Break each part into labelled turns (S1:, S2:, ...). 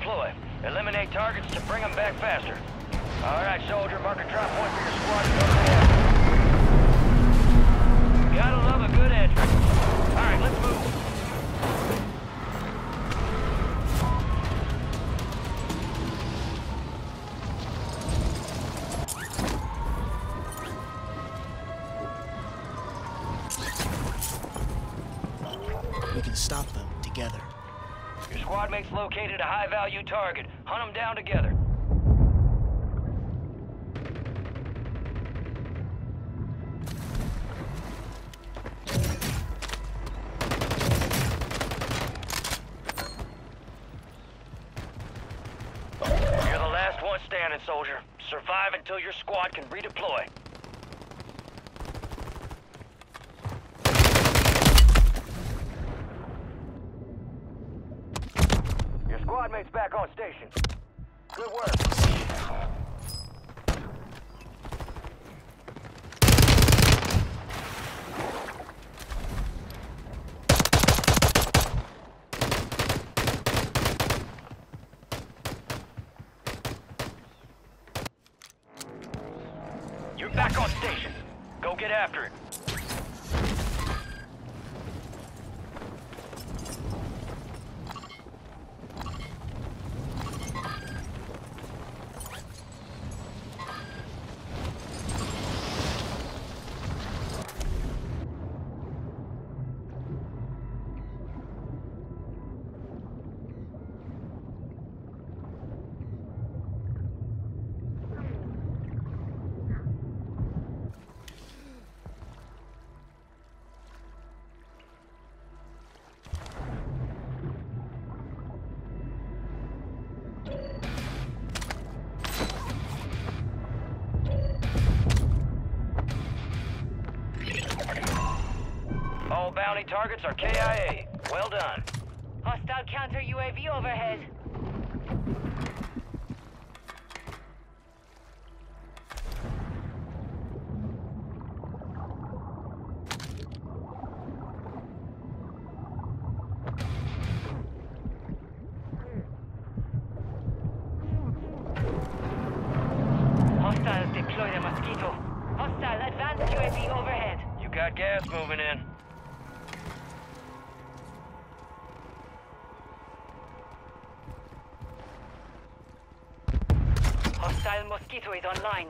S1: redeploy. Eliminate targets to bring them back faster. Alright, soldier, mark a drop point for your squad to go ahead. Gotta love a good entrance. Alright, let's move.
S2: We can stop them together.
S1: Your squad mate's located a high-value target. Hunt them down together. You're the last one standing, soldier. Survive until your squad can redeploy. Your squad mate's back on station. Good work. You're back on station. Go get after it. All bounty targets are KIA. Well done.
S3: Hostile counter UAV overhead. Hostiles deploy the Mosquito. Hostile advanced UAV overhead.
S1: You got gas moving in.
S3: Hostile Mosquito is online.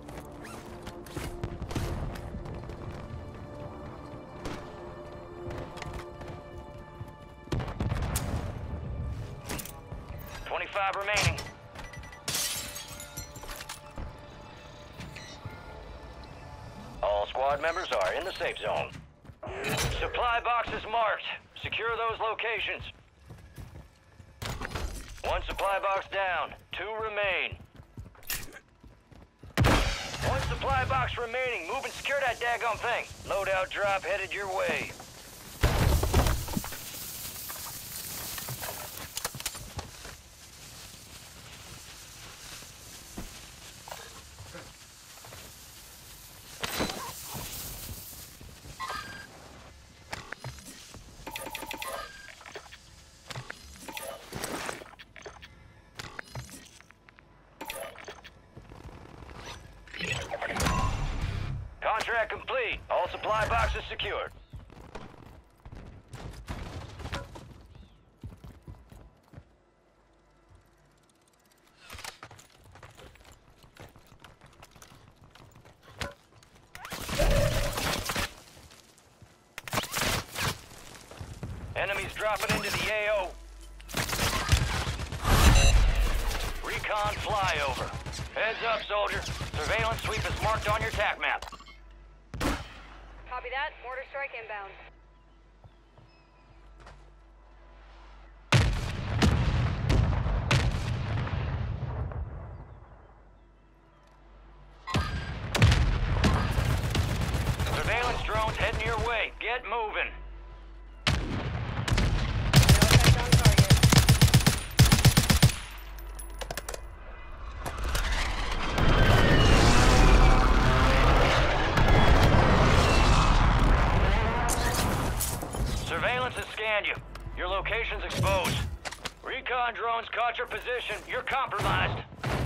S1: $25 remaining. All squad members are in the safe zone. Supply boxes marked. Secure those locations. One supply box down. 2 remain. One supply box remaining. Move and secure that daggum thing. Loadout drop headed your way. Contract complete. All supply boxes secured. Enemies dropping into the AO. Recon flyover. Heads up, soldier. Surveillance sweep is marked on your TAC map.
S3: Copy that. Mortar strike inbound.
S1: Surveillance drones heading your way. Get moving.
S3: On target.
S1: Surveillance has scanned you. Your location's exposed. Recon recon drones caught your position. You're compromised.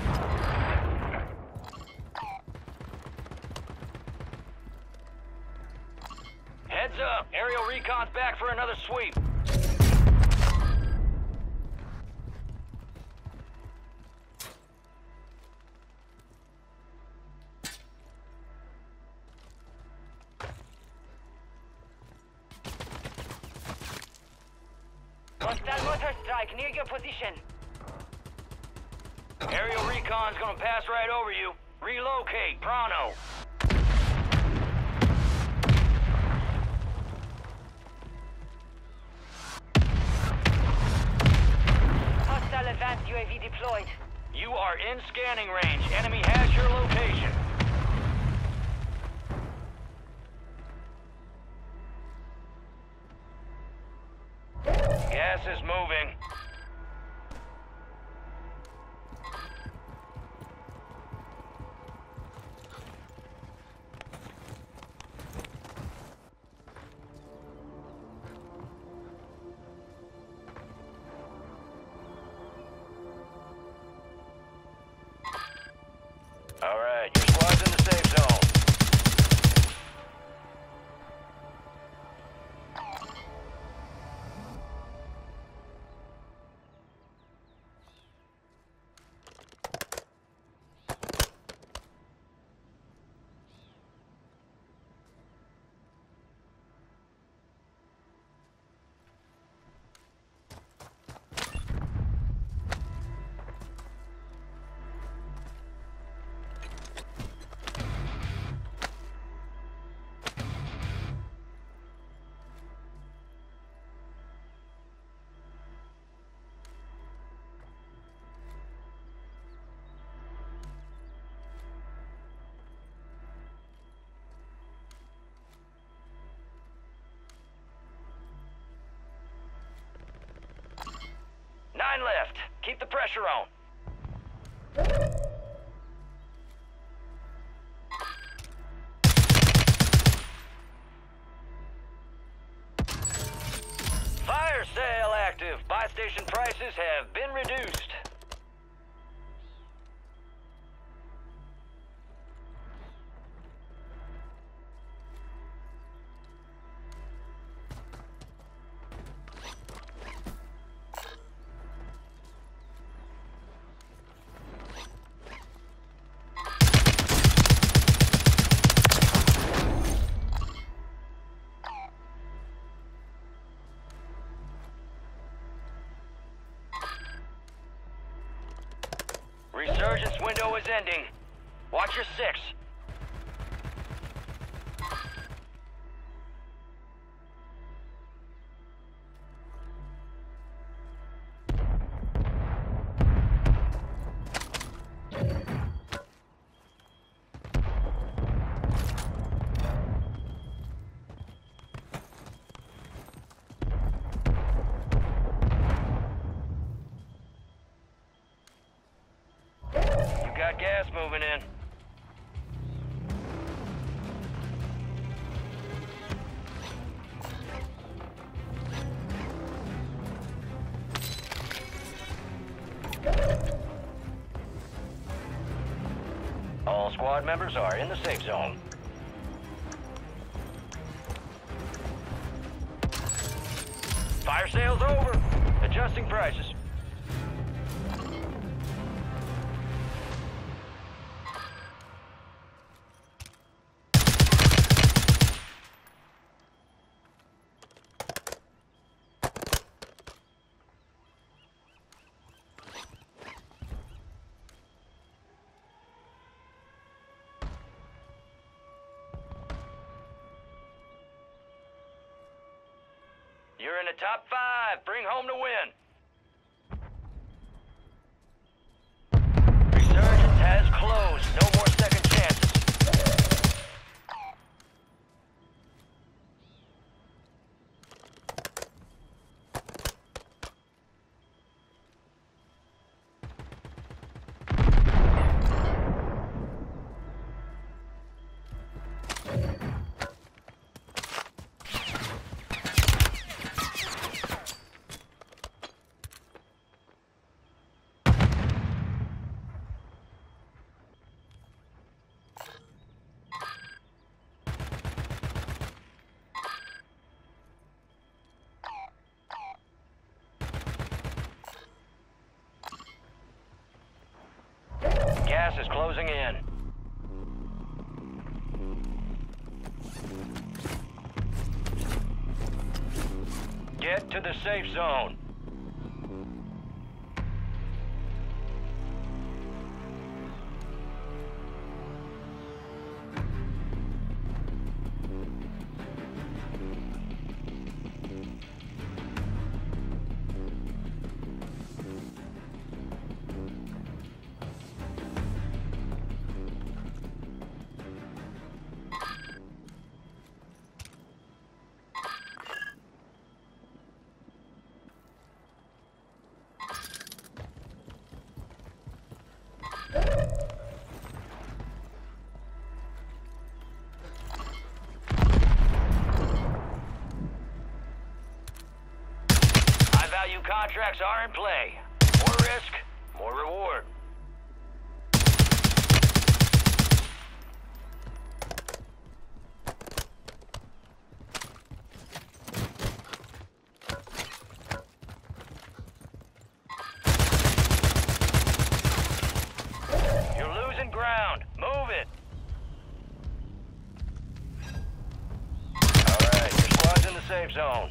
S1: Heads up. Aerial recon's back for another sweep.
S3: Hostile motor strike near your position.
S1: Aerial recon's gonna pass right over you. Relocate, pronto.
S3: Hostile advanced UAV deployed.
S1: You are in scanning range. Enemy has your location. Gas is moving. All right, your squad's in the safe zone. Nine left. Keep the pressure on. Fire sale active. Buy station prices have been reduced. Resurgence window is ending. Watch your six. Got gas moving in. All squad members are in the safe zone. Fire sale's over. Adjusting prices. You're in the top 5. Bring home the win. Resurgence has closed. No more second chances. gas is closing in. Get to the safe zone. High-value contracts are in play. More risk, more reward. You're losing ground. Move it. All right, your squad's in the safe zone.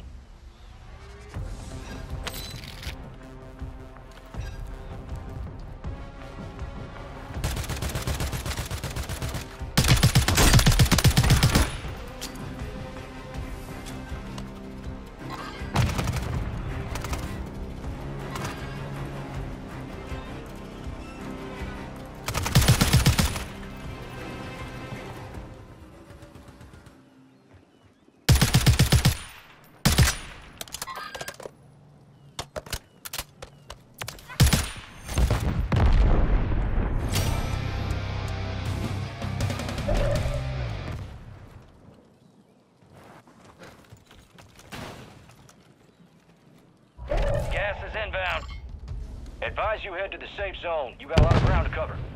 S1: Gas is inbound. Advise you head to the safe zone. You got a lot of ground to cover.